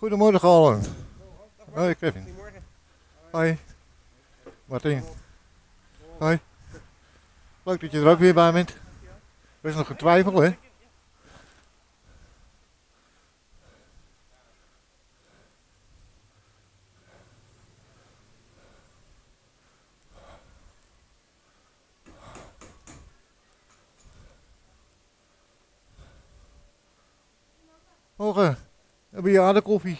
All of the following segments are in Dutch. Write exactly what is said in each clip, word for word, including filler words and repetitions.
Goedemorgen allen. Hoi Kevin. Goedemorgen. Hoi. Martin. Hoi. Leuk dat je er ook weer bij bent. Er is nog een twijfel, hè? Morgen. Hebben je harde koffie?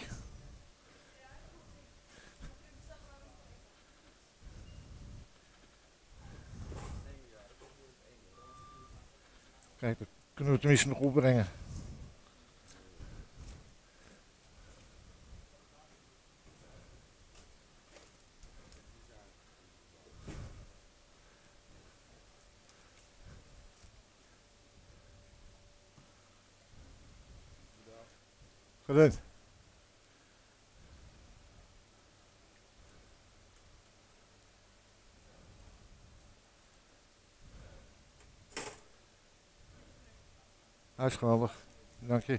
Kijk, dat kunnen we tenminste nog opbrengen. Gedaan. Hij is geweldig. Dank je.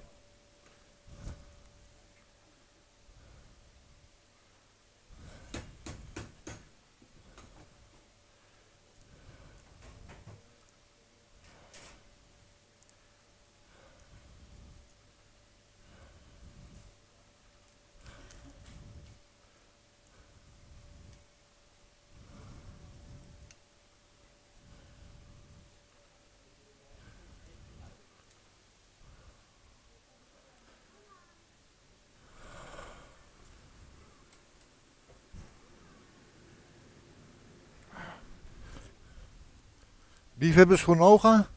Liefhebbers voor Noga?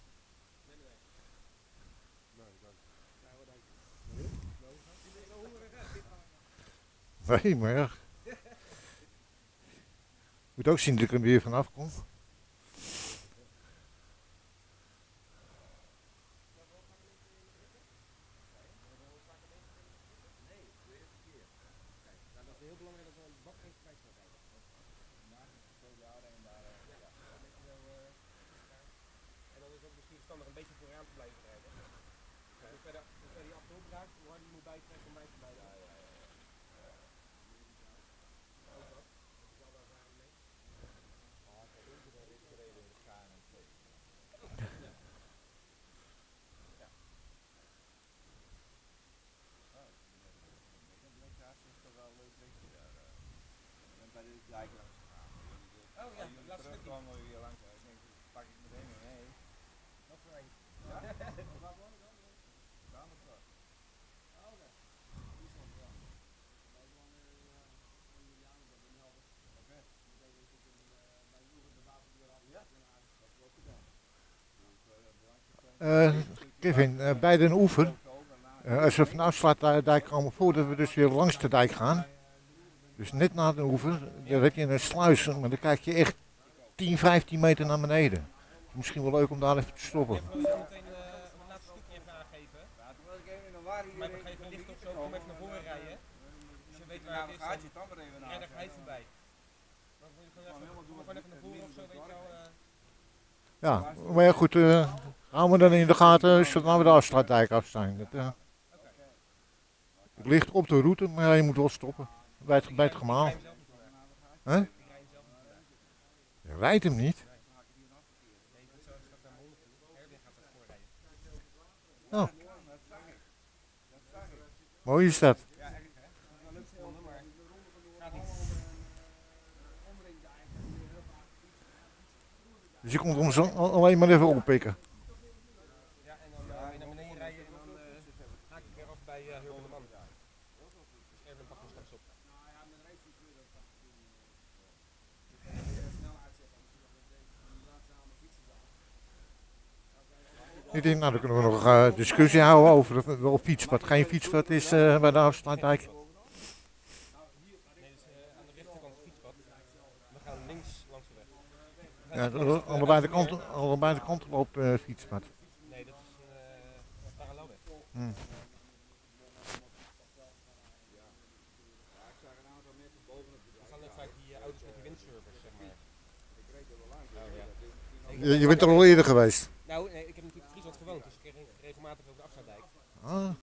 Nee, maar ja. Ik moet ook zien dat ik er weer vanaf kom. Een beetje vooraan te blijven rijden. Ja. Hoe verder, hoe verder je achterop raakt, hoe harder je moet bijtrekken om bij te blijven. Ja, ja, ja. Ja. Ook dat. Dat is wel daar samen mee. Ah, ik heb ook een rit gereden in de K N T. Ja. Ja. Oh, dat lijkt hartstikke toch wel een leuk ritje daar. Ik ben bij de dijk langs gegaan. Oh ja, jullie terug kwamen we weer langs. Ik denk, pak ik meteen weer mee. Wat voor een? Ja? Waar wonen dan? Kamerstraat. Oh, oké. Die stond wel. Wij wonen in Juliaan, dat in Helder. Oké. Die deden natuurlijk bij Joeren de waterbuur af. Ja? Dat is ook gedaan. Uh, Kevin, uh, bij Den Oever, uh, als we van Afsluitdijk komen voordat we dus weer langs de dijk gaan, dus net na de Oever, daar heb je een sluis, maar dan kijk je echt tien, vijftien meter naar beneden. Het is misschien wel leuk om daar even te stoppen. Ik wil zo meteen uh, een laatste stukje even aangeven. Ja, toen wil ik even in de war hier. Maar nog even licht of zo, kom even naar voren rijden. Dus je weet waar het is. Gaat je dan maar even naar. En daar ga je voorbij. Maar wil je gewoon even, gewoon even naar voren of zo, weet je wel. Uh... Ja, maar ja goed, uh, houden we dan in de gaten zodat we de Afsluitdijk af zijn. Dat, uh, het ligt op de route, maar ja, je moet wel stoppen. Bij het, bij het gemaal. Huh? Je rijdt hem niet. Oh. Mooi is dat. Dus je komt ons alleen maar even oppikken. Ja, en dan uh, naar beneden rijden en dan uh, haak ik weer af bij uh, Hulderman. Dus Erwin pakt me straks op. Ik denk, nou dan kunnen we nog een uh, discussie houden over of wel fietspad, geen fietspad is uh, bij de Afsluitdijk. Nee, dus uh, aan de rechterkant fietspad. We gaan links langs de weg. Ja, allebei de kanten, allebei de kanten loopt uh, fietspad. Nee, dat is een uh, parallelweg. Hmm. We gaan net vaak die uh, auto's met die windsurfers, zeg maar. Oh, ja. Je, je bent er al eerder geweest. Nou, nee, ik heb natuurlijk in Friesland gewoond, dus ik reed regelmatig over de Afsluitdijk. Ah.